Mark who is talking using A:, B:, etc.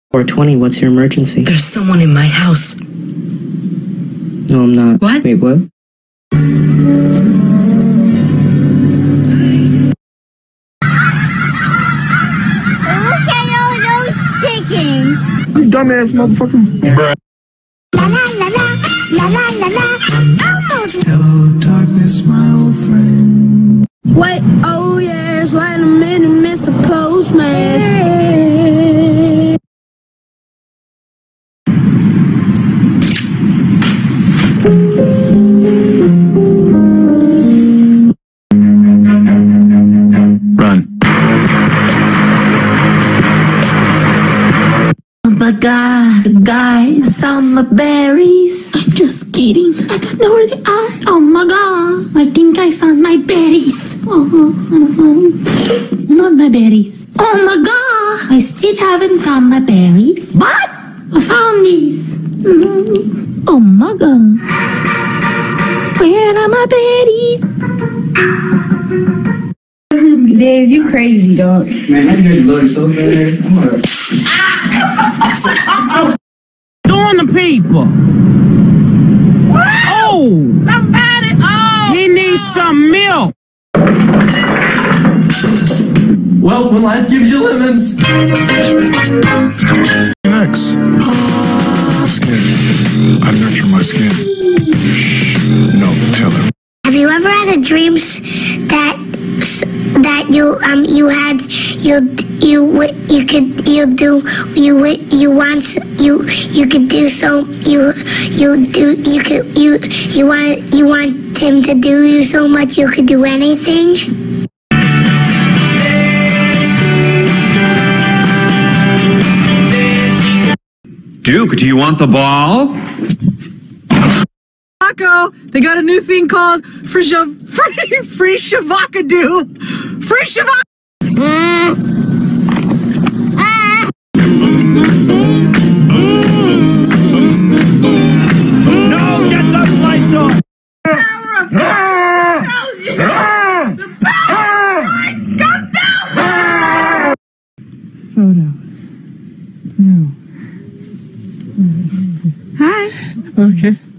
A: 420, what's your emergency?
B: There's someone in my house.
A: No, I'm not.
B: What?
A: Wait, what?
C: Look at all those chickens.
D: You dumbass motherfucker. Bruh.
C: La la la la, la la la la. Almost.
E: Hello, darkness, my old friend.
C: Wait, oh yes, wait a minute, Mr. Postman.
D: Run.
B: Oh my god, the guy found my berries. I'm just kidding. I don't know where they are. Oh my god, I think I found my berries. Not my berries. Oh my god, I still haven't found my berries. What? I found these. Oh my god. Where are my berries?
F: Days, you crazy, dog.
G: Man, how you guys loaded so bad? I'm gonna...
H: Doing the people. Oh! Somebody! Oh! He needs some milk.
G: Well, when life gives you lemons.
D: Next. Skin. I nurture my skin. No, tell him.
C: Have you ever had a dream that you want him to do you so much you could do anything?
I: Duke, do you want the ball?
F: They got a new thing called free shavakadoo. Free shavak.
H: No, get those lights on.
F: Photo. No. Hi.
D: Okay.